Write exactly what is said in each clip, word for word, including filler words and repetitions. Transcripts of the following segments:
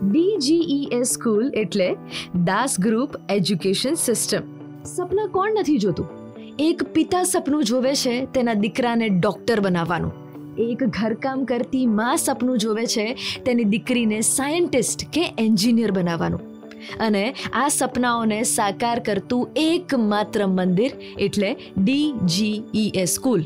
ડીજીઈએસ school એટલે Das group education system. સપના કોણ નથી જોતું? એક પિતા સપનું જોવે છે તેના દીકરાને ડોક્ટર બનાવવાનું. એક ઘરકામ કરતી માં સપનું જોવે છે તેની દીકરીને સાયન્ટિસ્ટ કે એન્જિનિયર બનાવવાનું. અને આ સપનાઓને સાકાર કરતું એકમાત્ર મંદિર એટલે ડીજીઈએસ સ્કૂલ.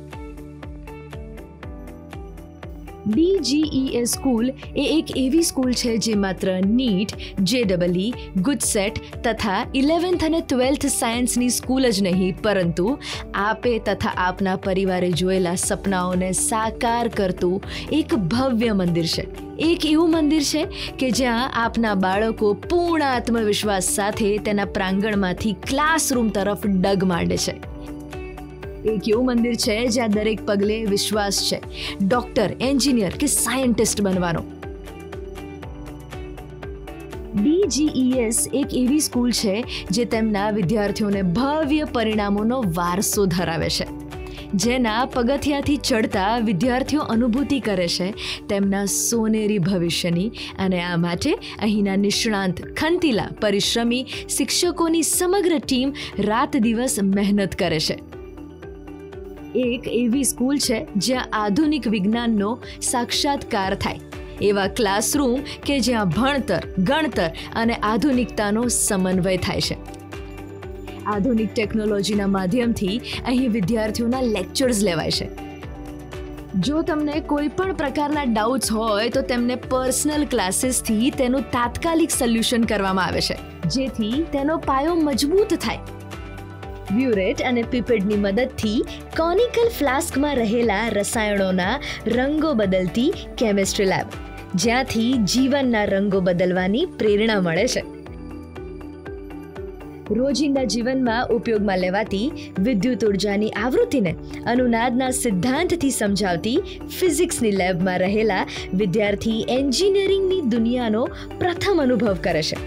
ડીજીઈએસ સ્કૂલ એ એક એવી સ્કૂલ છે જે માત્ર નીટ, જેડબલઈ, ગુજસેટ તથા ઇલેવન્થ અને ટ્વેલ્થ સાયન્સની સ્કૂલ જ નહીં, પરંતુ આપે તથા આપના પરિવારે જોયેલા સપનાઓને સાકાર કરતું એક ભવ્ય મંદિર છે. એક એવું મંદિર છે કે જ્યાં આપના બાળકો પૂર્ણ આત્મવિશ્વાસ સાથે તેના પ્રાંગણમાંથી ક્લાસરૂમ તરફ ડગ માંડે છે. એક એવું મંદિર છે જ્યાં દરેક પગલે વિશ્વાસ છે ડોક્ટર, એન્જિનિયર કે સાયન્ટિસ્ટ બનવાનો. ડીજીઈએસ એક એવી સ્કૂલ છે જે તેમના વિદ્યાર્થીઓને ભવ્ય પરિણામોનો વારસો ધરાવે છે. જેના પગથિયાથી ચડતા વિદ્યાર્થીઓ અનુભૂતિ કરે છે તેમના સોનેરી ભવિષ્યની. અને આ માટે અહીંના નિષ્ણાંત, ખંતીલા, પરિશ્રમી શિક્ષકોની સમગ્ર ટીમ રાત દિવસ મહેનત કરે છે. એક એવી સ્કૂલ છે જ્યાં આધુનિક વિજ્ઞાનનો સાક્ષાત્કાર થાય, એવા ક્લાસરૂમ કે જ્યાં ભણતર, ગણતર અને આધુનિકતાનો સમન્વય થાય છે. આધુનિક ટેકનોલોજીના માધ્યમથી અહીં વિદ્યાર્થીઓના લેક્ચર્સ લેવાય છે. જો તમને કોઈ પણ પ્રકારના ડાઉટ્સ હોય તો તેમને પર્સનલ ક્લાસીસથી તેનું તાત્કાલિક સોલ્યુશન કરવામાં આવે છે, જેથી તેનો પાયો મજબૂત થાય. બ્યુરેટ અને પીપેડની મદદથી કોનિકલ ફ્લાસ્કમાં રહેલા રસાયણોના રંગો બદલતી કેમિસ્ટ્રી લેબ, જ્યાંથી જીવનના રંગો બદલવાની પ્રેરણા મળે છે. રોજિંદા જીવનમાં ઉપયોગમાં લેવાતી વિદ્યુત ઉર્જાની આવૃત્તિને અનુનાદના સિદ્ધાંતથી સમજાવતી ફિઝિક્સની લેબમાં રહેલા વિદ્યાર્થી એન્જિનિયરિંગની દુનિયાનો પ્રથમ અનુભવ કરે છે.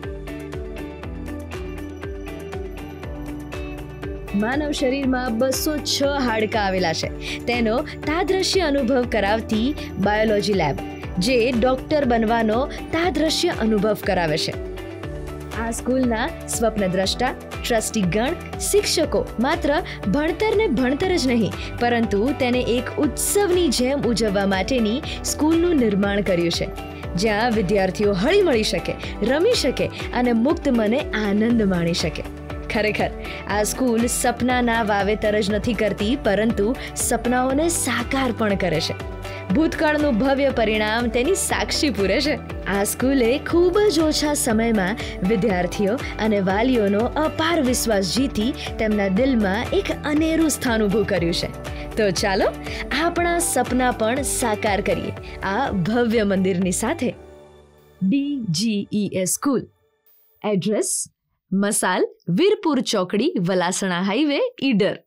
માનવ શરીરમાં બસો છ હાડકાં આવેલા છે, તેનો તાદ્રશ્ય અનુભવ કરાવતી બાયોલોજી લેબ, જે ડોક્ટર બનવાનો તાદ્રશ્ય અનુભવ કરાવે છે. આ સ્કૂલના સ્વપ્નદ્રષ્ટા, ટ્રસ્ટીગણ, શિક્ષકો માત્ર ભણતરને ભણતર જ નહીં, પરંતુ તેને એક ઉત્સવની જેમ ઉજવવા માટેની સ્કૂલનું નિર્માણ કર્યું છે, જ્યાં વિદ્યાર્થીઓ હળી મળી શકે, રમી શકે અને મુક્ત મને આનંદ માણી શકે. ખરેખર આ સ્કૂલ સપનાના વાવેતર જ નથી કરતી, પરંતુ સપનાઓને સાકાર પણ કરે છે. ભૂતકાળનું ભવ્ય પરિણામ તેની સાક્ષી પૂરે છે. આ સ્કૂલે ખૂબ જ ઓછા સમયમાં વિદ્યાર્થીઓ અને વાલીઓનો અપાર વિશ્વાસ જીતી તેમના દિલમાં એક અનેરું સ્થાન ઊભું કર્યું છે. તો ચાલો આપણા સપના પણ સાકાર કરીએ આ ભવ્ય મંદિરની સાથે. DGES school. Address: Masal, Virpur ચોકડી, વલાસણા હાઈવે, ઈડર.